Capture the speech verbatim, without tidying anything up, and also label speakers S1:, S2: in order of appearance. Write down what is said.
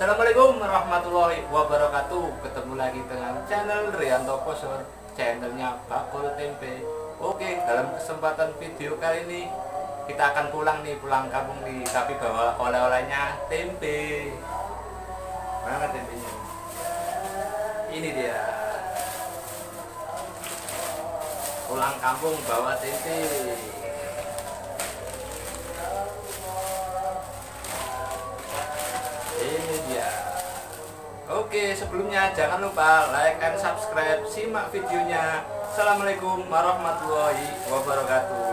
S1: Assalamualaikum warahmatullahi wabarakatuh. Ketemu lagi dengan channel Rianto Posor, channelnya Bakul Tempe. Oke, dalam kesempatan video kali ini kita akan pulang nih, pulang kampung nih, tapi bawa oleh-olehnya tempe. Mana tempenya? Ini dia. Pulang kampung bawa tempe. Ini dia. Oke, sebelumnya jangan lupa like and subscribe, simak videonya. Assalamualaikum warahmatullahi wabarakatuh.